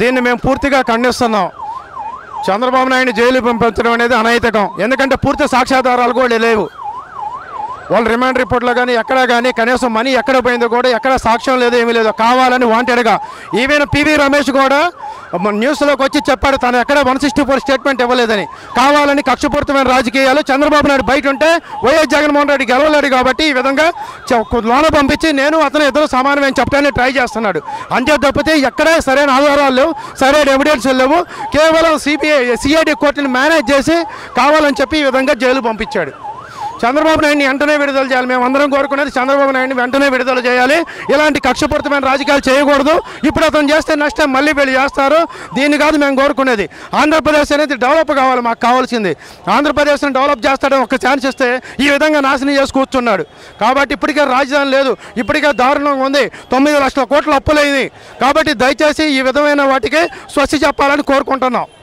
దీన్ని మేము పూర్తిగా ఖండిస్తున్నాం. చంద్రబాబు నాయుడు జైలు పంపించడం అనేది అనైతికం. ఎందుకంటే పూర్తి సాక్ష్యాధారాలు కూడా లేవు. వాళ్ళు రిమాండ్ రిపోర్ట్లో కానీ ఎక్కడ కానీ కనీసం మనీ ఎక్కడ పోయిందో కూడా ఎక్కడ సాక్ష్యం లేదు, ఏమీ లేదు. కావాలని వాంటెడ్గా ఈవెన్ పివి రమేష్ కూడా న్యూస్లోకి వచ్చి చెప్పాడు తను ఎక్కడ 164 స్టేట్మెంట్ ఇవ్వలేదని. కావాలని కక్షపూరితమైన రాజకీయాలు. చంద్రబాబు నాయుడు బయట ఉంటే వైఎస్ జగన్మోహన్ రెడ్డి గెలవలేడు కాబట్టి ఈ విధంగా లోన పంపించి నేను అతను ఇద్దరు సమానమని చెప్పడానికి ట్రై చేస్తున్నాడు. అంతే తప్పితే ఎక్కడే సరైన ఆధారాలు లేవు, సరైన ఎవిడెన్స్ లేవు. కేవలం సిఐడి కోర్టుని మేనేజ్ చేసి కావాలని చెప్పి ఈ విధంగా జైలు పంపించాడు. చంద్రబాబు నాయుడిని వెంటనే విడుదల చేయాలి. మేము అందరం కోరుకునేది చంద్రబాబు నాయుడిని వెంటనే విడుదల చేయాలి. ఇలాంటి కక్షపూరితమైన రాజకీయాలు చేయకూడదు. ఇప్పుడు అతను చేస్తే నెక్స్ట్ టైం మళ్ళీ వీళ్ళు చేస్తారు. దీన్ని కాదు మేము కోరుకునేది. ఆంధ్రప్రదేశ్ అనేది డెవలప్ కావాలి. మాకు కావాల్సింది ఆంధ్రప్రదేశ్ని డెవలప్ చేస్తాడని ఒక ఛాన్స్ ఇస్తే ఈ విధంగా నాశనం చేసి కూర్చున్నాడు. కాబట్టి ఇప్పటికే రాజధాని లేదు, ఇప్పటికే దారుణంగా ఉంది. 9 లక్షల కోట్ల అప్పులైంది. కాబట్టి దయచేసి ఈ విధమైన వాటికి స్వస్తి చెప్పాలని కోరుకుంటున్నాం.